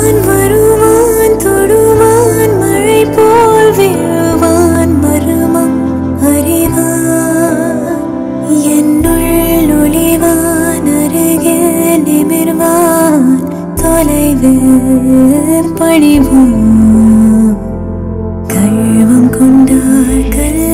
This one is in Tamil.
வருவான் தொடுவான் மழை போல் விழுவான் மர்மம் அறிவான் என்னுள் ஒளிவான் அருகில் நிமிர்வான் தொலைவில் பணிவான் கள்வம் கொண்டார்